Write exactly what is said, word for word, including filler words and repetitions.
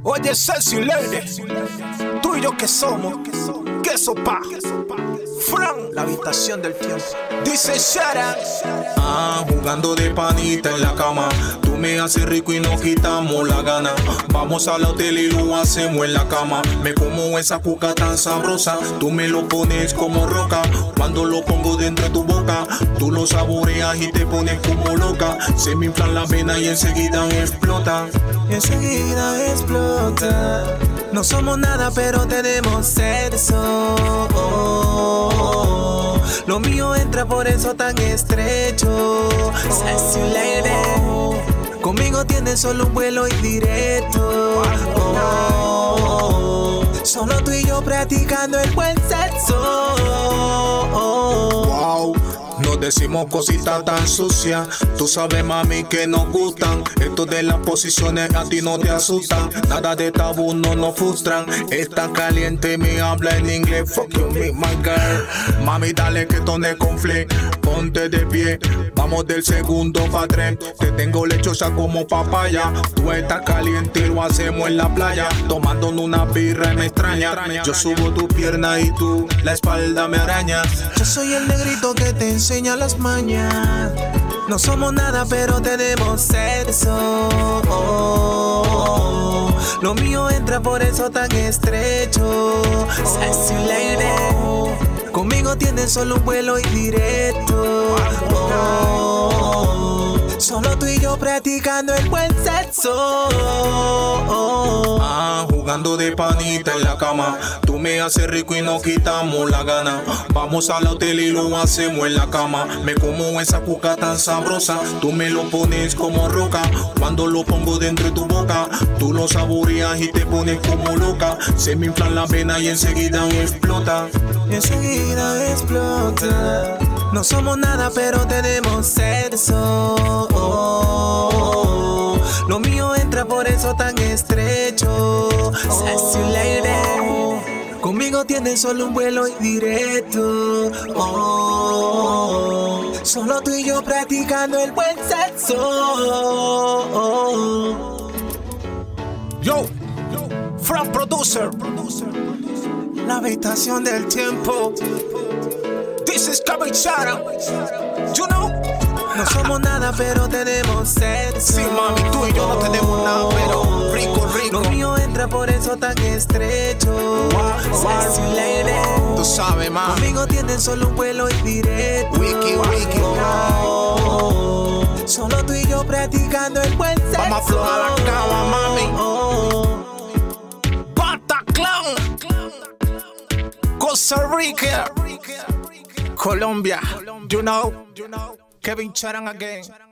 Oye, Sexy Lady, tú y yo que somos, que sopa, Fran, la habitación del tiempo. Dice Shara, ah, jugando de panita en la cama. Tú me haces rico y nos quitamos la gana. Vamos al hotel y lo hacemos en la cama. Me como esa cuca tan sabrosa. Tú me lo pones como roca. Cuando lo pongo dentro de tu boca, tú lo saboreas y te pones como loca. Se me inflan las venas y enseguida explota. Y enseguida explota. No somos nada pero tenemos sexo. Oh, oh, oh. Lo mío entra por eso tan estrecho. Sexy lady, conmigo tienes solo un vuelo indirecto. Oh, oh, oh. Solo tú y yo practicando el buen sexo. Oh, oh. Wow. Nos decimos cositas tan sucias. Tú sabes, mami, que nos gustan. Esto de las posiciones a ti no te asustan. Nada de tabú no nos frustran. Está caliente, me habla en inglés. Fuck you, me, my girl. Mami, dale que tone conflict. Ponte de pie, vamos del segundo pa' tres. Te tengo lechosa como papaya. Tú estás caliente y lo hacemos en la playa. Tomando una birra y me extraña. Yo subo tu pierna y tú la espalda me arañas. Yo soy el negrito que te enseña las mañas. No somos nada pero tenemos sexo. Oh, oh, oh. Lo mío entra por eso tan estrecho. Sexy lady, conmigo tienes solo un vuelo indirecto. Oh, oh, oh. Solo tú y yo practicando el buen sexo. Oh, oh. Ah, jugando de panita en la cama. Tú me haces rico y nos quitamos la gana. Vamos al hotel y lo hacemos en la cama. Me como esa cuca tan sabrosa. Tú me lo pones como roca. Cuando lo pongo dentro de tu boca, tú lo saboreas y te pones como loca. Se me inflan las venas y enseguida explota. Y enseguida explota. No somos nada pero tenemos sexo. Oh, oh, oh. Lo mío entra por eso tan estrecho. Sexy lady, conmigo tienes solo un vuelo indirecto. Oh, oh, oh. Solo tú y yo practicando el buen sexo. Oh, oh. yo, Fran Producer, La habitación del tiempo. this is Kevin Shara, you know. No somos nada pero tenemos sexo. Sí, mami, tú y yo no tenemos nada, pero rico, rico. Lo mío entra por eso tan estrecho. Sexy lady, Tú sabes, mami. conmigo tienes solo un vuelo indirecto. Wiki, wiki, Oh, oh, oh. Solo tú y yo practicando el buen sexo. Vamos a aflojar la cama, mami. Oh, oh. Bataclan, Costa Rica, Colombia, you know. Kevin Charan again.